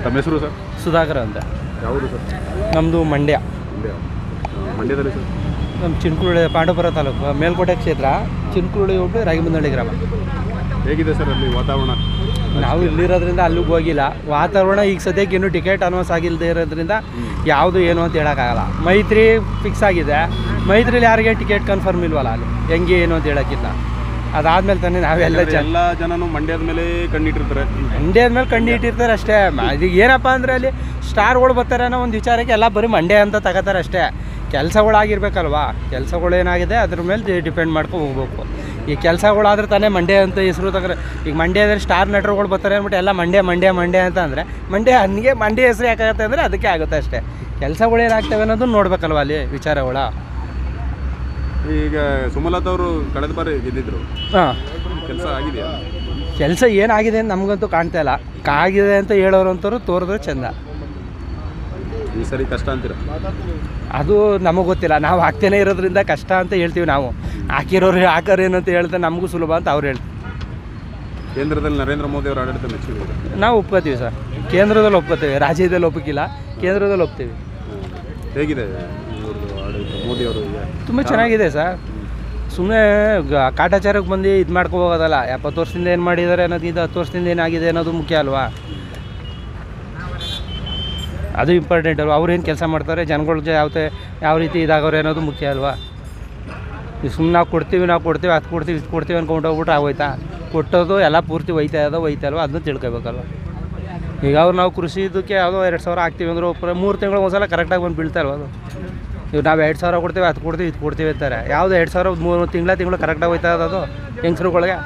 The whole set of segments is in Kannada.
ತಮ್ಮ ಹೆಸರು ಸರ್? ಸುಧಾಕರ್ ಅಂತ. ಯಾವುದು ಸರ್? ನಮ್ಮದು ಮಂಡ್ಯ. ಮಂಡ್ಯದಲ್ಲಿ ಸರ್? ನಮ್ಮ ಚಿನ್ಕುರುಳಿ, ಪಾಂಡವಪುರ ತಾಲೂಕು, ಮೇಲ್ಕೋಟೆ ಕ್ಷೇತ್ರ, ಚಿನ್ಕುರುಳಿ ಹೋಗಿ ರಾಗಿಮಂದಳ್ಳಿ ಗ್ರಾಮ. ಹೇಗಿದೆ ಸರ್ ಅಲ್ಲಿ ವಾತಾವರಣ? ನಾವು ಇಲ್ಲಿರೋದ್ರಿಂದ ಅಲ್ಲಿಗೆ ಹೋಗಿಲ್ಲ. ವಾತಾವರಣ ಈಗ ಸದ್ಯಕ್ಕೆ ಇನ್ನೂ ಟಿಕೆಟ್ ಅನೌನ್ಸ್ ಆಗಿಲ್ಲದೆ ಇರೋದ್ರಿಂದ ಯಾವುದು ಏನು ಅಂತ ಹೇಳೋಕ್ಕಾಗಲ್ಲ. ಮೈತ್ರಿ ಫಿಕ್ಸ್ ಆಗಿದೆ. ಮೈತ್ರಿಲಿ ಯಾರಿಗೆ ಟಿಕೆಟ್ ಕನ್ಫರ್ಮ್ ಇಲ್ವಲ್ಲ, ಅಲ್ಲಿ ಹೆಂಗೆ ಏನು ಅಂತ ಹೇಳೋಕ್ಕಿಲ್ಲ. ಅದಾದಮೇಲೆ ತಾನೇ ನಾವೆಲ್ಲ ಎಲ್ಲ ಜನನು ಮಂಡ್ಯದ ಮೇಲೆ ಕಣ್ಣಿಟ್ಟಿರ್ತಾರೆ. ಮಂಡ್ಯದ ಮೇಲೆ ಕಣ್ಣಿಟ್ಟಿರ್ತಾರೆ ಅಷ್ಟೇ. ಇದು ಏನಪ್ಪ ಅಂದರೆ ಅಲ್ಲಿ ಸ್ಟಾರ್ಗಳು ಬರ್ತಾರೆ ಅನ್ನೋ ಒಂದು ವಿಚಾರಕ್ಕೆ ಎಲ್ಲ ಬರೀ ಮಂಡ್ಯ ಅಂತ ತಗೋತಾರೆ ಅಷ್ಟೇ. ಕೆಲಸಗಳಾಗಿರ್ಬೇಕಲ್ವಾ, ಕೆಲಸಗಳು ಏನಾಗಿದೆ ಅದ್ರ ಮೇಲೆ ಡಿಪೆಂಡ್ ಮಾಡ್ಕೊಂಡು ಹೋಗ್ಬೇಕು. ಈ ಕೆಲಸಗಳಾದ್ರೆ ತಾನೇ ಮಂಡ್ಯ ಅಂತ ಹೆಸರು ತಗೋರೆ. ಈಗ ಮಂಡ್ಯದಲ್ಲಿ ಸ್ಟಾರ್ ನಟರುಗಳು ಬರ್ತಾರೆ ಅಂದ್ಬಿಟ್ಟು ಎಲ್ಲ ಮಂಡ್ಯ ಮಂಡ್ಯ ಮಂಡ್ಯ ಅಂತ ಅಂದರೆ ನನಗೆ ಮಂಡ್ಯ ಹೆಸರು ಯಾಕಾಗುತ್ತೆ ಅಂದರೆ ಅದಕ್ಕೆ ಆಗುತ್ತೆ ಅಷ್ಟೇ. ಕೆಲಸಗಳು ಏನಾಗ್ತವೆ ಅನ್ನೋದು ನೋಡ್ಬೇಕಲ್ವ ಅಲ್ಲಿ ವಿಚಾರಗಳ. ಈಗ ಸುಮಲತಾ ಅವರು ಕಳೆದ ಬಾರಿ ಗೆದ್ದಿದ್ರು. ಹಾಂ, ಕೆಲಸ ಆಗಿದೆಯಾ? ಕೆಲಸ ಏನಾಗಿದೆ ಅಂತ ನಮಗಂತೂ ಕಾಣ್ತಾ ಇಲ್ಲ. ಆಗಿದೆ ಅಂತ ಹೇಳೋರಂಥವ್ರು ತೋರಿದ್ರೆ ಚೆಂದ. ಈ ಸರಿ ಕಷ್ಟ ಅಂತೀರ? ಅದು ನಮಗೆ ಗೊತ್ತಿಲ್ಲ. ನಾವು ಹಾಕ್ತೇನೆ ಇರೋದ್ರಿಂದ ಕಷ್ಟ ಅಂತ ಹೇಳ್ತೀವಿ. ನಾವು ಹಾಕೋರು ಏನಂತ ಹೇಳ್ತಾರೆ, ನಮಗೂ ಸುಲಭ ಅಂತ ಅವ್ರು ಹೇಳ್ತಾರೆ. ಕೇಂದ್ರದಲ್ಲಿ ನರೇಂದ್ರ ಮೋದಿ ಅವರ ಆಡಳಿತ ಮೆಚ್ಚಿದೆ. ನಾವು ಒಪ್ಕೋತೀವಿ ಸರ್. ಕೇಂದ್ರದಲ್ಲಿ ಒಪ್ಕೋತೀವಿ, ರಾಜ್ಯದಲ್ಲಿ ಒಪ್ಪಕ್ಕಿಲ್ಲ, ಕೇಂದ್ರದಲ್ಲಿ ಒಪ್ತೀವಿ. ಹೇಗಿದೆ ಆಡಳಿತ ಮೋದಿ ಅವರು? ತುಂಬ ಚೆನ್ನಾಗಿದೆ ಸರ್. ಸುಮ್ಮನೆ ಕಾಟಾಚಾರಕ್ಕೆ ಬಂದು ಇದು ಮಾಡ್ಕೊ ಹೋಗೋದಲ್ಲ. 70 ವರ್ಷದಿಂದ ಏನು ಮಾಡಿದ್ದಾರೆ ಅನ್ನೋದು, 10 ವರ್ಷದಿಂದ ಏನಾಗಿದೆ ಅನ್ನೋದು ಮುಖ್ಯ ಅಲ್ವಾ. ಅದು ಇಂಪಾರ್ಟೆಂಟ್ ಅಲ್ವಾ. ಅವ್ರು ಏನು ಕೆಲಸ ಮಾಡ್ತಾರೆ, ಜನಗಳಿಗೆ ಯಾವ ರೀತಿ ಇದಾಗೋರು ಅನ್ನೋದು ಮುಖ್ಯ ಅಲ್ವಾ. ಈಗ ಸುಮ್ಮನೆ ನಾವು ಕೊಡ್ತೀವಿ ಅದು ಕೊಡ್ತೀವಿ ಇದು ಕೊಡ್ತೀವಿ ಅಂದ್ಕೊಂಡು ಹೋಗ್ಬಿಟ್ರೆ ಆಗೋಯ್ತಾ? ಕೊಟ್ಟೋದು ಎಲ್ಲ ಪೂರ್ತಿ ಒಯ್ತಾ ಅಲ್ವಾ, ಅದನ್ನು ತಿಳ್ಕೊಬೇಕಲ್ವ. ಈಗ ನಾವು ಕೃಷಿ ಇದಕ್ಕೆ ಯಾವುದೋ 2000 ಹಾಕ್ತೀವಿ ಅಂದ್ರೆ 3 ತಿಂಗಳು ಒಂದ್ಸಲ ಕರೆಕ್ಟಾಗಿ ಬಂದು ಬೀಳ್ತಾ ಇಲ್ವ ಅದು. ಈಗ ನಾವು 2000 ಕೊಡ್ತೀವಿ ಅದು ಕೊಡ್ತೀವಿ ಇದು ಕೊಡ್ತೀವಿ ಅಂತಾರೆ. ಯಾವುದು 2000 ತಿಂಗಳು ಕರೆಕ್ಟಾಗಿ ಹೋಯ್ತಾ ಅದು ಹೆಂಗಸ್ರುಗಳಿಗೆ?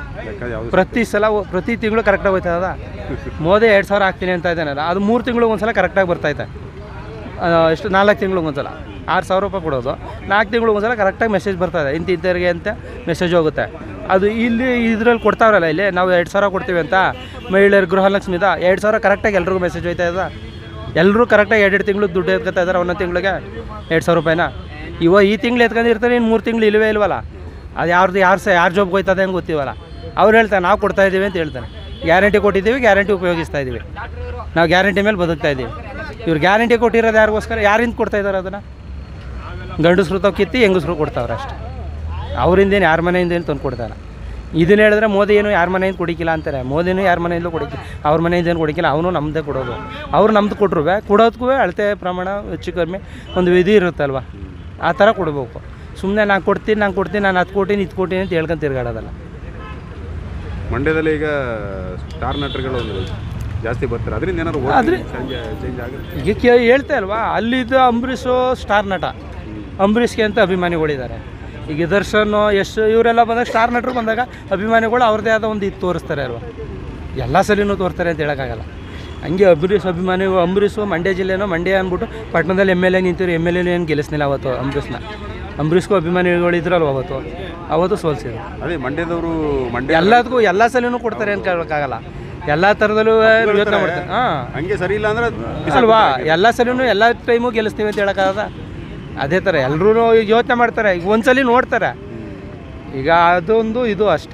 ಪ್ರತಿ ತಿಂಗಳು ಕರೆಕ್ಟಾಗಿ ಹೋಯ್ತಾ ಅದ. ಮೋದಿ 2000 ಹಾಕ್ತೀನಿ ಅಂತ ಇದ್ದಾನಲ್ಲ, ಅದು 3 ತಿಂಗಳಿಗೆ ಒಂದ್ಸಲ ಕರೆಕ್ಟಾಗಿ ಬರ್ತೈತೆ. ಎಷ್ಟು 4 ತಿಂಗಳಿಗೆ ಒಂದ್ಸಲ 6000 ರೂಪಾಯಿ ಕೊಡೋದು. 4 ತಿಂಗಳಿಗೆ ಒಂದ್ಸಲ ಕರೆಕ್ಟಾಗಿ ಮೆಸೇಜ್ ಬರ್ತದೆ, ಇಂತಿದ್ದರಿಗೆ ಅಂತ ಮೆಸೇಜ್ ಹೋಗುತ್ತೆ. ಅದು ಇಲ್ಲಿ ಇದರಲ್ಲಿ ಕೊಡ್ತಾವ್ರಲ್ಲ, ಇಲ್ಲಿ ನಾವು 2000 ಕೊಡ್ತೀವಿ ಅಂತ ಮಹಿಳೆಯರು ಗೃಹಲಕ್ಷ್ಮಿದ 2000 ಕರೆಕ್ಟಾಗಿ ಎಲ್ರಿಗೂ ಮೆಸೇಜ್ ಹೋಯ್ತಾ ಇದೆ. ಎಲ್ಲರೂ ಕರೆಕ್ಟಾಗಿ 2 ತಿಂಗಳು ದುಡ್ಡು ಎತ್ಕೊತಾ ಇದ್ದಾರೆ. ಒಂದೊಂದು ತಿಂಗಳಿಗೆ 2000 ರೂಪಾಯಿನ. ಈ ತಿಂಗಳು ಎತ್ಕೊಂಡಿರ್ತಾರೆ, ಇನ್ನು 3 ತಿಂಗಳು ಇಲ್ವಲ್ಲ. ಅದು ಯಾರು ಜಾಬ್ಗೆ ಹೋಯ್ತದೆ ಹೆಂಗೆ ಗೊತ್ತಿವಲ್ಲ. ಅವ್ರು ಹೇಳ್ತಾರೆ ನಾವು ಕೊಡ್ತಾ ಇದ್ದೀವಿ ಅಂತ ಹೇಳ್ತಾರೆ. ಗ್ಯಾರಂಟಿ ಕೊಟ್ಟಿದ್ದೀವಿ, ಗ್ಯಾರಂಟಿ ಉಪಯೋಗಿಸ್ತಾ ಇದ್ದೀವಿ, ನಾವು ಗ್ಯಾರಂಟಿ ಮೇಲೆ ಬದುಕ್ತಾ ಇದ್ದೀವಿ. ಇವ್ರು ಗ್ಯಾರಂಟಿ ಕೊಟ್ಟಿರೋದು ಯಾರಿಗೋಸ್ಕರ? ಯಾರಿಂದ ಕೊಡ್ತಾ ಇದ್ದಾರೆ ಅದನ್ನು? ಗಂಡಸ್ರು ಕಿತ್ತಿ ಹೆಂಗಸ್ರು ಕೊಡ್ತಾವ್ರೆ ಅಷ್ಟೇ. ಅವರಿಂದೇನು ಯಾರ ಮನೆಯಿಂದ ಏನು ತಂದು ಕೊಡ್ತಾರೆ. ಇದನ್ನು ಹೇಳಿದ್ರೆ ಮೋದಿ ಏನು ಯಾರ ಮನೆಯಿಂದ ಕೊಡಿಕಿಲ್ಲ ಅಂತಾರೆ. ಮೋದಿನೂ ಯಾರ ಮನೆಯಿಂದಲೂ ಕೊಡಿಕಿಲ್ಲ, ಅವ್ರ ಮನೆಯಿಂದ ಏನು ಕೊಡಿಕಿಲ್ಲ. ಅವನು ನಮ್ಮದೇ ಕೊಡೋದು. ಅವ್ರು ನಮ್ದು ಕೊಟ್ಟರು ಕೊಡೋದಕ್ಕೂ ಅಳತೆ ಪ್ರಮಾಣ ಹೆಚ್ಚು ಕಡಿಮೆ ಒಂದು ವಿಧಿ ಇರುತ್ತಲ್ವ, ಆ ಥರ ಕೊಡಬೇಕು. ಸುಮ್ಮನೆ ನಾನು ಕೊಡ್ತೀನಿ ನಾನು ಅದು ಕೊಡ್ತೀನಿ ಇದು ಕೊಡ್ತೀನಿ ಅಂತ ಹೇಳ್ಕೊಂಡು ತಿರ್ಗಾಡೋದಲ್ಲ. ಮಂಡ್ಯದಲ್ಲಿ ಈಗ ಸ್ಟಾರ್ ನಟರುಗಳು ಜಾಸ್ತಿ ಬರ್ತಾರೆ, ಅದರಿಂದ ಏನಾದ್ರು ಚೇಂಜ್ ಆಗುತ್ತೆ? ಈಗ ಹೇಳ್ತಾ ಅಲ್ವಾ, ಅಲ್ಲಿದ್ದ ಅಂಬರೀಷು ಸ್ಟಾರ್ ನಟ, ಅಂಬರೀಷ್ಗೆ ಅಂತ ಅಭಿಮಾನಿಗಳಿದ್ದಾರೆ. ಈಗ ದರ್ಶನ್ ಇವರೆಲ್ಲ ಬಂದಾಗ, ಸ್ಟಾರ್ ನಟರು ಬಂದಾಗ ಅಭಿಮಾನಿಗಳು ಅವ್ರದ್ದೇ ಆದ ಒಂದು ಇದು ತೋರಿಸ್ತಾರೆ ಅಲ್ವಾ. ಎಲ್ಲ ಸಲಿನೂ ತೋರಿಸ್ತಾರೆ ಅಂತ ಹೇಳೋಕ್ಕಾಗಲ್ಲ. ಹಂಗೆ ಅಂಬರೀಷು ಮಂಡ್ಯ ಜಿಲ್ಲೆನೋ ಮಂಡ್ಯ ಅಂದ್ಬಿಟ್ಟು ಪಟ್ಟಣದಲ್ಲಿ MLA ನಿಂತಿರು. MLA ಏನು ಗೆಲ್ಲಿಸ್ನಿಲ್ಲ ಅವತ್ತು ಅಂಬರೀಷ್ಗೂ ಅಭಿಮಾನಿಗಳಿದ್ರಲ್ವ ಅವತ್ತು ಸೋಲ್ಸಿದ್ರು. ಅದೇ ಮಂಡ್ಯದವರು ಎಲ್ಲದಕ್ಕೂ ಎಲ್ಲ ಸಲಿನೂ ಕೊಡ್ತಾರೆ ಅಂತ ಕೇಳೋಕ್ಕಾಗಲ್ಲ. ಎಲ್ಲ ಥರದಲ್ಲೂ ಯೋಚನೆ ಮಾಡ್ತಾರೆ. ಹಂಗೆ ಸರಿ ಇಲ್ಲ ಅಂದ್ರೆ ಅಲ್ವಾ, ಎಲ್ಲ ಸಲಿನೂ ಎಲ್ಲ ಟೈಮು ಗೆಲ್ಲಿಸ್ತೀವಿ ಅಂತ ಹೇಳೋಕ್ಕಾಗದ. ಅದೇ ಥರ ಎಲ್ಲರೂ ಯೋಚನೆ ಮಾಡ್ತಾರೆ. ಈಗ ಒಂದ್ಸಲಿ ನೋಡ್ತಾರೆ. ಈಗ ಅದೊಂದು ಇದು ಅಷ್ಟೇ.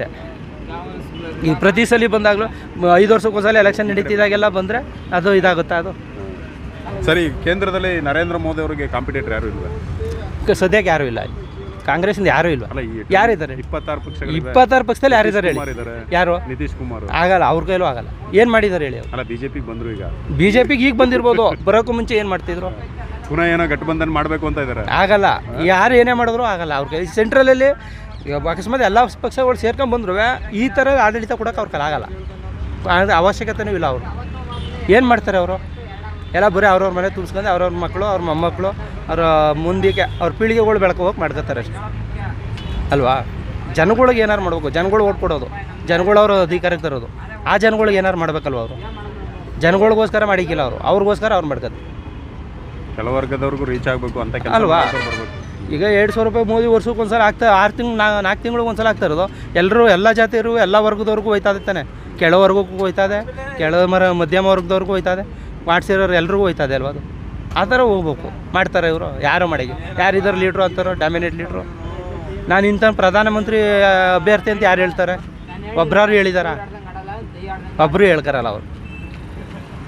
ಈಗ ಪ್ರತಿ ಸಲ ಬಂದಾಗಲೂ 5 ವರ್ಷಕ್ಕೊಂದ್ಸಲ ಎಲೆಕ್ಷನ್ ನಡೀತಿದ್ದಾಗೆಲ್ಲ ಬಂದರೆ ಅದು ಇದಾಗುತ್ತೆ. ಅದು ಸರಿ. ಕೇಂದ್ರದಲ್ಲಿ ನರೇಂದ್ರ ಮೋದಿ ಅವರಿಗೆ ಕಾಂಪಿಟೇಟರ್ ಯಾರು ಇಲ್ವಾ? ಸದ್ಯಕ್ಕೆ ಯಾರೂ ಇಲ್ಲ. ಕಾಂಗ್ರೆಸ್ಸಿಂದ ಯಾರೂ ಇಲ್ಲ. ಯಾರಿದ್ದಾರೆ? 26 ಪಕ್ಷದಲ್ಲಿ ಯಾರಿದ್ದಾರೆ ಹೇಳಿ? ಯಾರು? ನಿತೀಶ್ ಕುಮಾರ್. ಆಗಲ್ಲ, ಅವ್ರ ಕೈಲೂ ಆಗಲ್ಲ. ಏನು ಮಾಡಿದ್ದಾರೆ ಹೇಳಿ? ಬಿಜೆಪಿಗೆ ಬಂದರು. ಈಗ ಬಿಜೆಪಿಗೆ ಈಗ ಬಂದಿರ್ಬೋದು, ಬರೋಕ್ಕೂ ಮುಂಚೆ ಏನು ಮಾಡ್ತಿದ್ರು? ಪುನಃ ಏನೋ ಗಠಬಂಧನ್ ಮಾಡಬೇಕು ಅಂತ ಇದ್ದಾರೆ. ಆಗಲ್ಲ, ಯಾರು ಏನೇ ಮಾಡಿದ್ರು ಆಗಲ್ಲ ಅವ್ರ ಕೈ. ಸೆಂಟ್ರಲಲ್ಲಿ ಅಕಸ್ಮಾತ್ ಎಲ್ಲ ಪಕ್ಷಗಳು ಸೇರ್ಕೊಂಡು ಬಂದ್ರು ಈ ಥರ ಆಡಳಿತ ಕೊಡೋಕೆ ಅವ್ರ ಕೈ ಆಗಲ್ಲ. ಅವಶ್ಯಕತೆಯೂ ಇಲ್ಲ. ಅವರು ಏನು ಮಾಡ್ತಾರೆ? ಅವರು ಎಲ್ಲ ಬರೀ ಅವ್ರವ್ರ ಮನೆ ತುಳ್ಸ್ಕೊಂಡು ಅವ್ರವ್ರ ಮಕ್ಕಳು, ಅವ್ರ ಮೊಮ್ಮಕ್ಕಳು, ಅವರ ಮುಂದಕ್ಕೆ ಅವ್ರ ಪೀಳಿಗೆಗಳು ಬೆಳ್ಕೋಬೇಕು ಮಾಡ್ಕೋತಾರೆ ಅಷ್ಟೇ ಅಲ್ವಾ. ಜನಗಳಿಗೆ ಏನಾರು ಮಾಡಬೇಕು. ಜನಗಳು ಓಟ್ ಕೊಡೋದು, ಜನಗಳು ಅವ್ರ ಅಧಿಕಾರಕ್ಕೆ ತರೋದು. ಆ ಜನಗಳಿಗೆ ಏನಾರು ಮಾಡಬೇಕಲ್ವ ಅವರು. ಜನಗಳಿಗೋಸ್ಕರ ಮಾಡಿಕ್ಕಿಲ್ಲ ಅವರು, ಅವ್ರಿಗೋಸ್ಕರ ಅವ್ರು ಮಾಡ್ಕೋದು. ಕೆಲ ವರ್ಗದವ್ರಿಗೂ ರೀಚ್ ಆಗಬೇಕು ಅಂತ ಅಲ್ವಾ. ಈಗ 200 ರೂಪಾಯಿ ಮೋದಿ ವರ್ಷಕ್ಕೆ ಒಂದ್ಸಲ ಆಗ್ತಾ 4 ತಿಂಗಳಿಗೆ ಒಂದ್ಸಲ ಆಗ್ತಾ ಇರೋದು. ಎಲ್ಲರೂ ಎಲ್ಲ ಜಾತಿಯರು ಎಲ್ಲ ವರ್ಗದವ್ರಿಗೂ ಹೋಯ್ತದೆ ತಾನೆ. ಕೆಳವರ್ಗಕ್ಕೂ ಹೋಯ್ತದೆ, ಮಧ್ಯಮ ವರ್ಗದವ್ರಿಗೂ ಹೋಯ್ತದೆ, ಮಾಡಿಸಿರೋರು ಎಲ್ರಿಗೂ ಹೋಯ್ತದೆ ಅಲ್ವ. ಅದು ಆ ಥರ ಹೋಗ್ಬೇಕು. ಮಾಡ್ತಾರೆ ಇವರು. ಯಾರು ಮಾಡಿ ಯಾರಿದ್ದಾರೆ ಲೀಡ್ರು ಅಂತಾರೋ, ಡಾಮಿನೇಟ್ ಲೀಡ್ರು. ನಾನು ಇಂಥ ಪ್ರಧಾನಮಂತ್ರಿ ಅಭ್ಯರ್ಥಿ ಅಂತ ಯಾರು ಹೇಳ್ತಾರೆ? ಒಬ್ಬರಾರು ಹೇಳಿದಾರ? ಒಬ್ಬರು ಹೇಳ್ತಾರಲ್ಲ ಅವರು.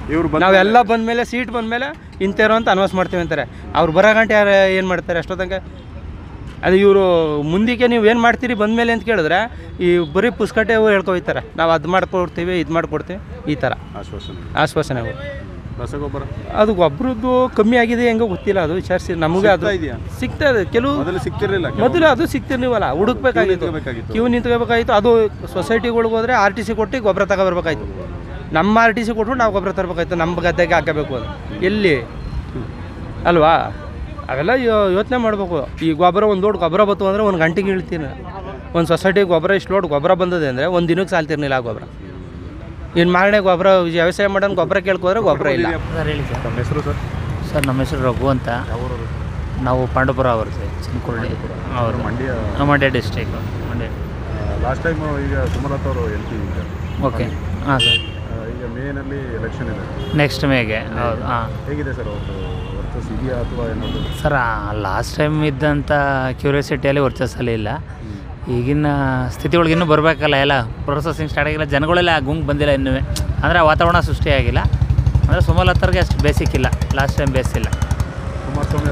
ಇವ್ರು ನಾವೆಲ್ಲ ಬಂದಮೇಲೆ ಸೀಟ್ ಬಂದಮೇಲೆ ಇಂಥವ್ರು ಅಂತ ಅನೌನ್ಸ್ ಮಾಡ್ತೀವಿ ಅಂತಾರೆ. ಅವ್ರು ಬರೋ ಗಂಟೆ ಯಾರು ಏನು ಮಾಡ್ತಾರೆ ಅಷ್ಟೊತ್ತಂಗೆ? ಅದು ಇವರು ಮುಂದಕ್ಕೆ ನೀವು ಏನು ಮಾಡ್ತೀರಿ ಬಂದಮೇಲೆ ಅಂತ ಕೇಳಿದ್ರೆ ಈ ಬರೀ ಪುಸ್ಕಟ್ಟೆ ಹೇಳ್ಕೊಯ್ತಾರೆ, ನಾವು ಅದು ಮಾಡ್ಕೊಡ್ತೀವಿ ಇದು ಮಾಡಿಕೊಡ್ತೀವಿ ಈ ಥರ ಆಶ್ವಾಸನೆ. ರಸಗೊಬ್ಬರ ಅದು ಗೊಬ್ಬರದ್ದು ಕಮ್ಮಿ ಆಗಿದೆ ಹೆಂಗೋ ಗೊತ್ತಿಲ್ಲ, ಅದು ವಿಚಾರಿಸಿ ನಮಗೆ ಅದು ಸಿಗ್ತದೆ. ಕೆಲವು ಮೊದಲು ಅದು ಸಿಗ್ತಿರ್ಲಿವಲ್ಲ, ಹುಡುಕ್ಬೇಕಾಗಿತ್ತು, ಕ್ಯೂ ನಿಂತ್ಕೋಬೇಕಾಗಿತ್ತು. ಅದು ಸೊಸೈಟಿಗಳಿಗೆ ಹೋದರೆ RTC ಕೊಟ್ಟು ಗೊಬ್ಬರ ತಗೊಬರ್ಬೇಕಾಯ್ತು. ನಮ್ಮ RTC ಕೊಟ್ಬಿಟ್ಟು ನಾವು ಗೊಬ್ಬರ ತರಬೇಕಾಯ್ತು, ನಮ್ಮ ಗದ್ದೆಗೆ ಹಾಕಬೇಕು. ಅದು ಎಲ್ಲಿ ಅಲ್ವಾ? ಅವೆಲ್ಲ ಯೋಚನೆ ಮಾಡಬೇಕು. ಈ ಗೊಬ್ಬರ ಒಂದು ಲೋಡ್ ಗೊಬ್ಬರ ಬಂತು ಅಂದರೆ ಒಂದು ಗಂಟೆಗೆ ಇಳ್ತೀನಿ. ಒಂದು ಸೊಸೈಟಿಗೆ ಗೊಬ್ಬರ ಇಷ್ಟು ಲೋಡ್ ಗೊಬ್ಬರ ಬಂದಿದೆ ಅಂದರೆ ಒಂದು ದಿನಕ್ಕೆ ಸಾಲ್ತಿರ್ಲಿಲ್ಲ ಆ ಗೊಬ್ಬರ. ಇನ್ನು ಮಾರನೇ ಗೊಬ್ಬರ ವ್ಯವಸಾಯ ಮಾಡೋಣ ಗೊಬ್ಬರ ಕೇಳ್ಕೋದ್ರೆ ಗೊಬ್ಬರ ಇಲ್ಲ. ಸರ್ ಹೇಳಿ ಸರ್. ನಮ್ಮ ಹೆಸರು ಸರ್? ಸರ್ ನಮ್ಮ ಹೆಸರು ರಘು ಅಂತ. ನಾವು ಪಾಂಡವಪುರ ಅವ್ರದ್ದು, ಚಿನ್ಕೊಳ್ಳಿ ಅವರು, Mandya district. Mandya. Last time ಈಗ ಸುಮಲತಾ ಅವರು MP ಇದ್ದಾರೆ. ಓಕೆ, ಹಾಂ ಸರ್. ಈಗ ಮೇನಲ್ಲಿ ಎಲೆಕ್ಷನ್ ಇದೆ, ನೆಕ್ಸ್ಟ್ ಮೇಗೆ. ಹೌದು. ಹಾಂ, ಹೇಗಿದೆ ಸರ್ ಅವ್ರದ್ದು ವರ್ಚಸ್ ಇದೆಯಾ ಅಥವಾ ಏನಾದರೂ? ಸರ್ ಲಾಸ್ಟ್ ಟೈಮ್ ಇದ್ದಂಥ ಕ್ಯೂರಿಯಾಸಿಟಿಯಲ್ಲಿ ವರ್ಚಸ್ಸಲ್ಲಿ ಇಲ್ಲ. ಈಗಿನ ಸ್ಥಿತಿ ಒಳಗೆ ಇನ್ನೂ ಬರಬೇಕಲ್ಲ, ಎಲ್ಲ ಪ್ರೊಸೆಸಿಂಗ್ ಸ್ಟಾರ್ಟ್ ಆಗಿಲ್ಲ, ಜನಗಳೆಲ್ಲ ಗುಂಪು ಬಂದಿಲ್ಲ ಇನ್ನೂ, ಅಂದರೆ ವಾತಾವರಣ ಸೃಷ್ಟಿಯಾಗಿಲ್ಲ. ಅಂದರೆ ಸುಮಲತಾರಿಗೆ ಅಷ್ಟು ಬೇಸಿಕ್ ಇಲ್ಲ, ಲಾಸ್ಟ್ ಟೈಮ್ ಬೇಸ್ ಇಲ್ಲ. ಕುಮಾರಸ್ವಾಮಿ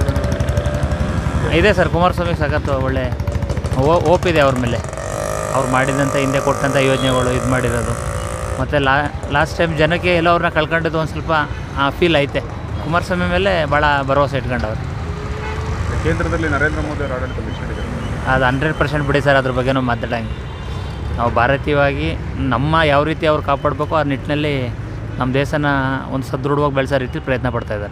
ಇದೆ ಸರ್, ಕುಮಾರಸ್ವಾಮಿಗೆ ಸಖತ್ತು ಒಳ್ಳೆ ಓಪಿದೆ ಅವ್ರ ಮೇಲೆ. ಅವ್ರು ಮಾಡಿದಂಥ ಹಿಂದೆ ಕೊಟ್ಟಂಥ ಯೋಜನೆಗಳು ಇದು ಮಾಡಿರೋದು. ಮತ್ತು ಲಾಸ್ಟ್ ಟೈಮ್ ಜನಕ್ಕೆ ಎಲ್ಲೋ ಅವ್ರನ್ನ ಕಳ್ಕೊಂಡಿದ್ದು ಒಂದು ಸ್ವಲ್ಪ ಫೀಲ್ ಐತೆ. ಕುಮಾರಸ್ವಾಮಿ ಮೇಲೆ ಭಾಳ ಭರವಸೆ ಇಟ್ಕೊಂಡವ್ರು. ಕೇಂದ್ರದಲ್ಲಿ ನರೇಂದ್ರ ಮೋದಿ ಅವರು ಆಡಳಿತ ಮೆಚ್ಚಿದ್ದಾರೆ. ಅದು 100% ಬಿಡಿ ಸರ್, ಅದ್ರ ಬಗ್ಗೆ ನಾವು ಮಾತಾಡಂಗೆ. ನಾವು ಭಾರತೀಯವಾಗಿ ನಮ್ಮ ಯಾವ ರೀತಿ ಅವ್ರು ಕಾಪಾಡಬೇಕು ಆ ನಿಟ್ಟಿನಲ್ಲಿ ನಮ್ಮ ದೇಶನ ಒಂದು ಸದೃಢವಾಗಿ ಬೆಳೆಸೋ ರೀತಿ ಪ್ರಯತ್ನ ಪಡ್ತಾಯಿದ್ದಾರೆ.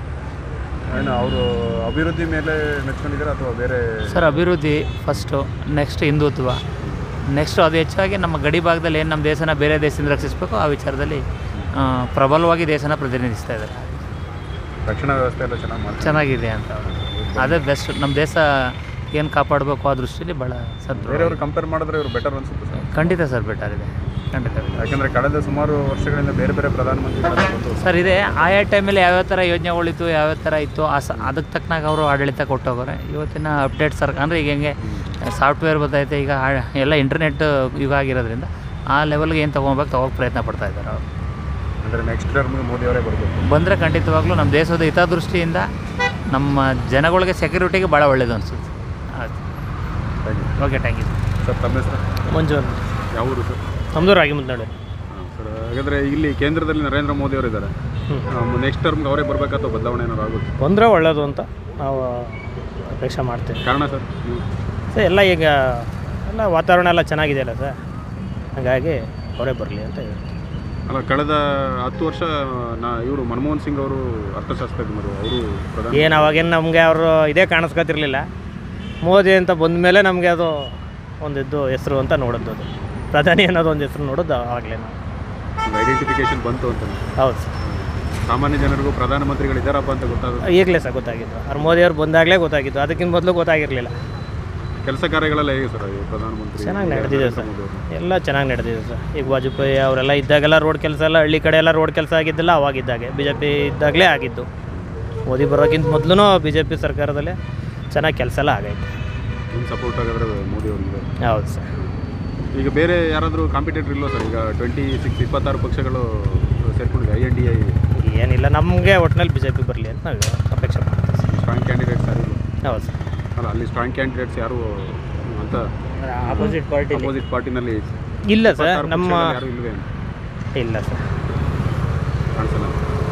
ಏನು ಅವರು ಅಭಿವೃದ್ಧಿ ಮೇಲೆ ಮೆಚ್ಕೊಂಡಿದ್ದಾರೆ ಅಥವಾ ಬೇರೆ? ಸರ್ ಅಭಿವೃದ್ಧಿ ಫಸ್ಟು, ನೆಕ್ಸ್ಟ್ ಹಿಂದುತ್ವ, ನೆಕ್ಸ್ಟು ಅದು ಹೆಚ್ಚಾಗಿ ನಮ್ಮ ಗಡಿ ಭಾಗದಲ್ಲಿ ಏನು ನಮ್ಮ ದೇಶನ ಬೇರೆ ದೇಶದಿಂದ ರಕ್ಷಿಸಬೇಕು ಆ ವಿಚಾರದಲ್ಲಿ ಪ್ರಬಲವಾಗಿ ದೇಶನ ಪ್ರತಿನಿಧಿಸ್ತಾ ಇದ್ದಾರೆ. ರಕ್ಷಣಾ ವ್ಯವಸ್ಥೆ ಎಲ್ಲ ಚೆನ್ನಾಗಿದೆ ಅಂತ ಅದೇ ಬೆಸ್ಟ್. ನಮ್ಮ ದೇಶ ಏನು ಕಾಪಾಡಬೇಕು ಆ ದೃಷ್ಟಿಯಲ್ಲಿ ಭಾಳ ಸದ್ಯ. ಬೇರೆಯವರು ಕಂಪೇರ್ ಮಾಡಿದ್ರೆ ಇವರು ಬೆಟರ್ ಅನಿಸುತ್ತೆ ಸರ್? ಖಂಡಿತ ಸರ್, ಬೆಟರ್ ಇದೆ, ಖಂಡಿತ. ಯಾಕೆಂದರೆ ಕಳೆದ ಸುಮಾರು ವರ್ಷಗಳಿಂದ ಬೇರೆ ಬೇರೆ ಪ್ರಧಾನಮಂತ್ರಿಗಳು ಸರ್ ಇದೆ, ಆಯಾ ಟೈಮಲ್ಲಿ ಯಾವ್ಯಾವ ಥರ ಯೋಜನೆಗಳಿತ್ತು, ಯಾವ್ಯಾವ ಥರ ಇತ್ತು ಅದಕ್ಕೆ ತಕ್ಕನಾಗ ಅವರು ಆಡಳಿತ ಕೊಟ್ಟೋಗೋರೆ. ಇವತ್ತಿನ ಅಪ್ಡೇಟ್ ಸರ್ ಅಂದರೆ ಈಗ ಹೆಂಗೆ ಸಾಫ್ಟ್ವೇರ್ ಬರ್ತೈತೆ, ಈಗ ಎಲ್ಲ ಇಂಟರ್ನೆಟ್ ಯುಗ ಆಗಿರೋದ್ರಿಂದ ಆ ಲೆವೆಲ್ಗೆ ಏನು ತೊಗೋಬೇಕು ಪ್ರಯತ್ನ ಪಡ್ತಾ ಇದ್ದಾರೆ ಅವರು. ಅಂದರೆ ನೆಕ್ಸ್ಟ್ ಟರ್ಮ್ಗೆ ಮೋದಿಯವರೇ ಬರಬೇಕು. ಬಂದರೆ ಖಂಡಿತವಾಗ್ಲೂ ನಮ್ಮ ದೇಶದ ಹಿತದೃಷ್ಟಿಯಿಂದ ನಮ್ಮ ಜನಗಳಿಗೆ ಸೆಕ್ಯೂರಿಟಿಗೆ ಭಾಳ ಒಳ್ಳೆಯದು ಅನಿಸುತ್ತೆ. ಆಯ್ತು, ಓಕೆ, ಥ್ಯಾಂಕ್ ಯು ಸರ್. ತಮ್ಮ ಹೆಸರು? ಮಂಜು. ಯಾವ ಊರು ಸರ್? ನಮ್ಮದು ರಾಗಿಮುದ್ನಾಡು. ಸರ್, ಹಾಗಾದರೆ ಇಲ್ಲಿ ಕೇಂದ್ರದಲ್ಲಿ ನರೇಂದ್ರ ಮೋದಿ ಅವರು ಇದ್ದಾರೆ, ನೆಕ್ಸ್ಟ್ ಟರ್ಮ್ಗೆ ಅವರೇ ಬರಬೇಕಾ ಅಥವಾ ಬದಲಾವಣೆ ಏನಾದ್ರು ಆಗುತ್ತೆ? ಬಂದರೆ ಒಳ್ಳೆಯದು ಅಂತ ನಾವು ಅಪೇಕ್ಷೆ ಮಾಡ್ತೀವಿ. ಕಾರಣ ಸರ್? ಸರ್ ಎಲ್ಲ ಈಗ ಎಲ್ಲ ವಾತಾವರಣ ಎಲ್ಲ ಚೆನ್ನಾಗಿದೆಯಲ್ಲ ಸರ್, ಹಾಗಾಗಿ ಅವರೇ ಬರಲಿ ಅಂತ ಹೇಳ್ತೀವಿ. ಅಲ್ಲ, ಕಳೆದ 10 ವರ್ಷ ಇವರು ಮನಮೋಹನ್ ಸಿಂಗ್ ಅವರು ಅರ್ಥಶಾಸ್ತ್ರಜ್ಞರು, ಅವರು ಪ್ರಧಾನ. ಏನು ಅವಾಗೇನು ನಮಗೆ ಅವರು ಇದೇ ಕಾಣಿಸ್ಕೊತಿರ್ಲಿಲ್ಲ. ಮೋದಿ ಅಂತ ಬಂದ ಮೇಲೆ ನಮಗೆ ಅದು ಒಂದಿದ್ದು ಹೆಸರು ಅಂತ ನೋಡೋದು, ಅದು ಪ್ರಧಾನಿ ಅನ್ನೋದು ಒಂದು ಹೆಸರು ನೋಡೋದು ಆವಾಗಲೇ ನಾವು ಐಡೆಂಟಿಫಿಕೇಶನ್ ಬಂತು ಅಂತ. ಹೌದು ಸರ್. ಸಾಮಾನ್ಯ ಜನರಿಗೂ ಪ್ರಧಾನಮಂತ್ರಿಗಳು ಇದ್ದಾರಪ್ಪ ಅಂತ ಗೊತ್ತಾಗುತ್ತೆ ಈಗಲೇ ಸರ್ ಗೊತ್ತಾಗಿದ್ದು. ಅವ್ರು ಮೋದಿಯವ್ರು ಬಂದಾಗಲೇ ಗೊತ್ತಾಗಿದ್ದು, ಅದಕ್ಕಿಂತ ಮೊದಲು ಗೊತ್ತಾಗಿರಲಿಲ್ಲ. ಕೆಲಸ ಕಾರ್ಯಗಳೆಲ್ಲ ಹೇಗೆ ಸರ್ ಪ್ರಧಾನಮಂತ್ರಿ? ಚೆನ್ನಾಗಿ ನಡೆದಿದೆ ಸರ್, ಎಲ್ಲ ಚೆನ್ನಾಗಿ ನಡೆದಿದೆ ಸರ್. ಈಗ ವಾಜಪೇಯಿ ಅವರೆಲ್ಲ ಇದ್ದಾಗೆಲ್ಲ ರೋಡ್ ಕೆಲಸ ಎಲ್ಲ ಹಳ್ಳಿ ಕಡೆ ಎಲ್ಲ ರೋಡ್ ಕೆಲಸ ಆಗಿದ್ದಿಲ್ಲ, ಅವಾಗಿದ್ದಾಗೆ BJP ಇದ್ದಾಗಲೇ ಆಗಿದ್ದು. ಮೋದಿ ಬರೋಕ್ಕಿಂತ ಮೊದಲು BJP ಸರ್ಕಾರದಲ್ಲೇ ಚೆನ್ನಾಗಿ ಕೆಲಸ ಎಲ್ಲ ಆಗೈತೆ. ನಿಮ್ಮ ಸಪೋರ್ಟ್ ಆಗಿದ್ರೆ ಮೋದಿ ಅವರಿಗೆ? ಹೌದು ಸರ್. ಈಗ ಬೇರೆ ಯಾರಾದರೂ ಕಾಂಪಿಟೇಟರ್ ಇಲ್ವೋ ಸರ್? ಈಗ 26 ಪಕ್ಷಗಳು ಸೇರ್ಕೊಂಡಿದೆ, INDA. ಏನಿಲ್ಲ, ನಮಗೆ ಒಟ್ಟಿನಲ್ಲಿ BJP ಬರಲಿ ಅಂತ ನಾವು ಅಪೇಕ್ಷೆ ಮಾಡ್ತೀವಿ ಸರ್. ಸ್ಟ್ರಾಂಗ್ ಕ್ಯಾಂಡಿಡೇಟ್ಸ್ ಯಾರು? ಹೌದು ಸರ್. ಅಲ್ಲ, ಅಲ್ಲಿ ಸ್ಟ್ರಾಂಗ್ ಕ್ಯಾಂಡಿಡೇಟ್ಸ್ ಯಾರು ಅಂತ ಅಪೋಸಿಟ್ ಪಾರ್ಟಿನಲ್ಲಿ ಇಲ್ಲ ಸರ್. ನಮ್ಮ ಯಾರು ಇಲ್ವೇ? ಇಲ್ಲ ಸರ್, ಕಾಣಿಸಲ್ಲ.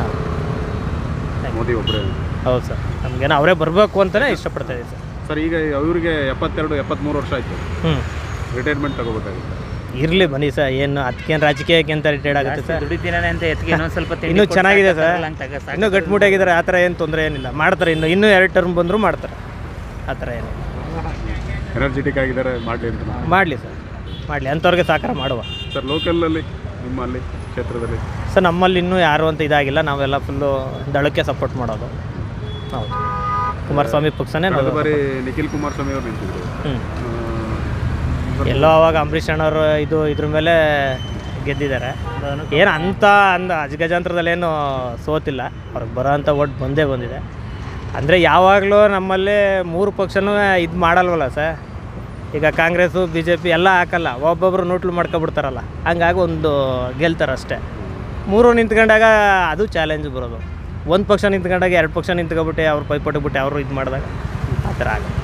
ಮೋದಿ ಒಬ್ಬರೇ? ಹೌದು ಸರ್. ನಮಗೇನೋ ಅವರೇ ಬರಬೇಕು ಅಂತಲೇ ಇಷ್ಟಪಡ್ತಾ ಇದ್ದೀವಿ ಸರ್. ಸರ್, ಈಗ ಇವರಿಗೆ 72-73 ವರ್ಷ ಆಯಿತು, ರಿಟೈರ್ಮೆಂಟ್ ತಗೋಬೇಕಾಗುತ್ತೆ. ಇರಲಿ ಬನ್ನಿ ಸರ್, ಏನು ಅದಕ್ಕೇನು ರಾಜಕೀಯಕ್ಕೆ ಅಂತ ರಿಟೈರ್ಡ್ ಆಗುತ್ತೆ ಸರ್. ದುಡಿತೀನೇ ಅಂತ ಎತ್ತಿಗೆ ಇನ್ನೊಂದು ಸ್ವಲ್ಪ ಇನ್ನೂ ಚೆನ್ನಾಗಿದೆ ಸರ್, ಇನ್ನೂ ಗಟ್ಟಿಮುಟ್ಟಾಗಿದ್ದಾರೆ. ಆ ಥರ ಏನು ತೊಂದರೆ ಏನಿಲ್ಲ, ಮಾಡ್ತಾರೆ. ಇನ್ನೂ 2 ಟರ್ಮ್ ಬಂದರೂ ಮಾಡ್ತಾರೆ, ಆ ಥರ ಏನಿಲ್ಲ. ಎನರ್ಜೆಟಿಕ್ ಆಗಿದ್ದಾರೆ, ಮಾಡಲಿ ಅಂತ. ಮಾಡಲಿ ಸರ್, ಮಾಡಲಿ, ಅಂಥವ್ರಿಗೆ ಸಹಕಾರ ಮಾಡುವ. ಸರ್, ಲೋಕಲಲ್ಲಿ ನಿಮ್ಮಲ್ಲಿ ಕ್ಷೇತ್ರದಲ್ಲಿ ಸರ್ ನಮ್ಮಲ್ಲಿ ಇನ್ನೂ ಯಾರು ಅಂತ ಇದಾಗಿಲ್ಲ. ನಾವೆಲ್ಲ ಫುಲ್ಲು ದಳಕ್ಕೆ ಸಪೋರ್ಟ್ ಮಾಡೋದು. ಹೌದು, ಕುಮಾರಸ್ವಾಮಿ ಪಕ್ಷನೇ. ಬಾರಿ ನಿಖಿಲ್ ಕುಮಾರಸ್ವಾಮಿ ಅವರು ನಿಂತಿದ್ರು. ಎಲ್ಲೋ ಅವಾಗ ಅಂಬರೀಷ್ ಅಣ್ಣವರು ಇದ್ರ ಮೇಲೆ ಗೆದ್ದಿದ್ದಾರೆ. ಏನು ಅಂತ ಅಜಗಜಾಂತ್ರದಲ್ಲೇನು ಸೋತಿಲ್ಲ, ಅವ್ರಿಗೆ ಬರೋ ಅಂಥ ಓಟ್ ಬಂದಿದೆ. ಅಂದರೆ ಯಾವಾಗಲೂ ನಮ್ಮಲ್ಲಿ 3 ಪಕ್ಷನೂ ಇದು ಮಾಡಲ್ವಲ್ಲ ಸರ್. ಈಗ ಕಾಂಗ್ರೆಸ್ಸು BJP ಎಲ್ಲ ಹಾಕಲ್ಲ, ಒಬ್ಬೊಬ್ಬರು ನೋಟ್ಲು ಮಾಡ್ಕೊಬಿಡ್ತಾರಲ್ಲ, ಹಂಗಾಗಿ ಒಂದು ಗೆಲ್ತಾರೆ ಅಷ್ಟೇ. ಮೂರು ನಿಂತ್ಕೊಂಡಾಗ ಅದು ಚಾಲೆಂಜ್ ಬರೋದು. ಒಂದು ಪಕ್ಷ ನಿಂತ್ಕೊಂಡಾಗ 2 ಪಕ್ಷ ನಿಂತ್ಕೊಬಿಟ್ಟು ಅವ್ರು ಪೈಪೋಟಿಬಿಟ್ಟು ಅವರು ಇದು ಮಾಡಿದಾಗ ಆ ಥರ ಆಗ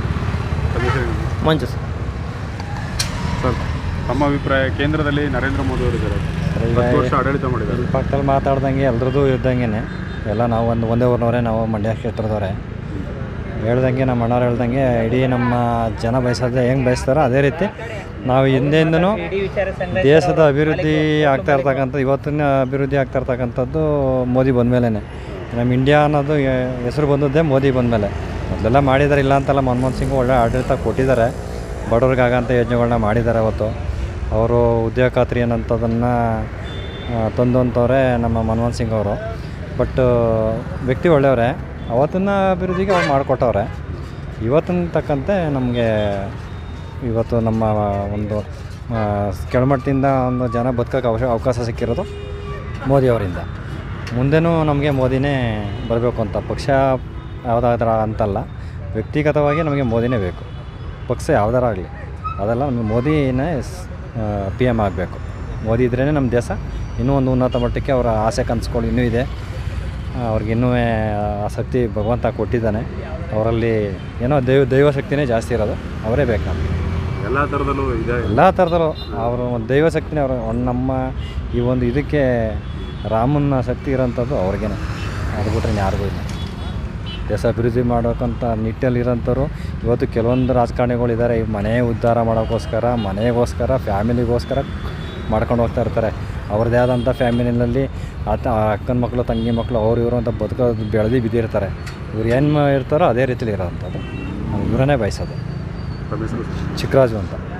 ಮಂಜು ಸರ್. ಸರ್ ತಮ್ಮ ಅಭಿಪ್ರಾಯ, ಕೇಂದ್ರದಲ್ಲಿ ನರೇಂದ್ರ ಮೋದಿ ಅವರು ಇದ್ದಾರೆ, 10 ವರ್ಷ ಆಡಳಿತ ಮಾಡಿದ್ದಾರೆ. ಪಕ್ಕದಲ್ಲಿ ಮಾತಾಡ್ದಂಗೆ ಎಲ್ರದ್ದು ಇದ್ದಂಗೆ ಎಲ್ಲ ನಾವು ಒಂದೇ ಊರಿನವರೇ, ನಾವು ಮಂಡ್ಯ ಕ್ಷೇತ್ರದವರೇ. ಹೇಳ್ದಂಗೆ ನಮ್ಮ ಅಣ್ಣವ್ರು ಹೇಳ್ದಂಗೆ ಇಡೀ ನಮ್ಮ ಜನ ಬಯಸೋದೇ ಹೆಂಗೆ ಬಯಸ್ತಾರೋ ಅದೇ ರೀತಿ ನಾವು ಹಿಂದೆಯಿಂದನೂ ದೇಶದ ಅಭಿವೃದ್ಧಿ ಆಗ್ತಾ ಇರ್ತಕ್ಕಂಥ, ಇವತ್ತಿನ ಅಭಿವೃದ್ಧಿ ಆಗ್ತಾ ಇರ್ತಕ್ಕಂಥದ್ದು ಮೋದಿ ಬಂದಮೇಲೆ. ನಮ್ಮ ಇಂಡಿಯಾ ಅನ್ನೋದು ಹೆಸರು ಬಂದದ್ದೇ ಮೋದಿ ಬಂದಮೇಲೆ. ಮೊದಲೆಲ್ಲ ಮಾಡಿದ್ದಾರೆ, ಇಲ್ಲ ಅಂತಲ್ಲ. ಮನಮೋಹನ್ ಸಿಂಗ್ ಒಳ್ಳೆ ಆಡಳಿತ ಕೊಟ್ಟಿದ್ದಾರೆ, ಬಡವ್ರಿಗಾಗಂಥ ಯೋಜನೆಗಳನ್ನ ಮಾಡಿದ್ದಾರೆ. ಅವತ್ತು ಅವರು ಉದ್ಯೋಗ ಖಾತ್ರಿ ಅನ್ನೋಂಥದ್ದನ್ನು ತಂದಂಥವ್ರೆ ನಮ್ಮ ಮನಮೋಹನ್ ಸಿಂಗ್ ಅವರು. ಬಟ್ ವ್ಯಕ್ತಿ ಒಳ್ಳೆಯವರೇ, ಅವತ್ತಿನ ಅಭಿವೃದ್ಧಿಗೆ ಅವ್ರು ಮಾಡಿಕೊಟ್ಟವ್ರೆ. ಇವತ್ತಿನ ತಕ್ಕಂತೆ ನಮಗೆ ಇವತ್ತು ನಮ್ಮ ಒಂದು ಕೆಳಮಟ್ಟದಿಂದ ಒಂದು ಜನ ಬದುಕೋಕ್ಕೆ ಅವಕಾಶ ಸಿಕ್ಕಿರೋದು ಮೋದಿಯವರಿಂದ. ಮುಂದೆನೂ ನಮಗೆ ಮೋದಿನೇ ಬರಬೇಕು ಅಂತ, ಪಕ್ಷ ಯಾವುದಾದ್ರ ಅಂತಲ್ಲ, ವ್ಯಕ್ತಿಗತವಾಗಿ ನಮಗೆ ಮೋದಿನೇ ಬೇಕು. ಪಕ್ಷ ಯಾವುದಾರ ಆಗಲಿ ಅದೆಲ್ಲ ನಮಗೆ ಮೋದಿನೇ PM ಆಗಬೇಕು. ಮೋದಿ ಇದ್ರೇ ನಮ್ಮ ದೇಶ ಇನ್ನೂ ಒಂದು ಉನ್ನತ ಮಟ್ಟಕ್ಕೆ ಅವರ ಆಸೆ ಕನಸುಗಳು ಇನ್ನೂ ಇದೆ. ಅವ್ರಿಗಿನ್ನೂ ಆಸಕ್ತಿ ಭಗವಂತ ಕೊಟ್ಟಿದ್ದಾನೆ. ಅವರಲ್ಲಿ ಏನೋ ದೈವಶಕ್ತಿನೇ ಜಾಸ್ತಿ ಇರೋದು, ಅವರೇ ಬೇಕು ನಮಗೆ. ಎಲ್ಲ ಥರದಲ್ಲೂ ಇದೆ, ಎಲ್ಲ ಥರದಲ್ಲೂ ಅವರು ಒಂದು ದೈವಶಕ್ತಿನೇ. ಅವರು ನಮ್ಮ ಈ ಒಂದು ಇದಕ್ಕೆ ರಾಮನ ಶಕ್ತಿ ಇರೋಂಥದ್ದು ಅವ್ರಿಗೇ, ಅದು ಬಿಟ್ರೆ ಯಾರಿಗೂ ಇಲ್ಲ. ದೇಶ ಅಭಿವೃದ್ಧಿ ಮಾಡೋಕ್ಕಂಥ ನಿಟ್ಟಲ್ಲಿರೋಂಥವ್ರು ಇವತ್ತು ಕೆಲವೊಂದು ರಾಜಕಾರಣಿಗಳಿದ್ದಾರೆ, ಈ ಮನೆ ಉದ್ಧಾರ ಮಾಡೋಕ್ಕೋಸ್ಕರ, ಮನೆಗೋಸ್ಕರ, ಫ್ಯಾಮಿಲಿಗೋಸ್ಕರ ಮಾಡ್ಕೊಂಡು ಹೋಗ್ತಾ ಇರ್ತಾರೆ. ಅವ್ರದ್ದೇ ಆದಂಥ ಫ್ಯಾಮಿಲಿನಲ್ಲಿ ಅಕ್ಕನ ಮಕ್ಕಳು, ತಂಗಿ ಮಕ್ಕಳು, ಅವ್ರು ಇವರು ಅಂತ ಬದುಕೋದು ಬೆಳೆದು ಬಿದ್ದಿರ್ತಾರೆ. ಇವ್ರು ಏನು ಇರ್ತಾರೋ ಅದೇ ರೀತಿಲಿ ಇರೋವಂಥದ್ದು. ಇವರನ್ನೇ ಬಯಸೋದು. ಚಿಕ್ಕರಾಜು ಅಂತ.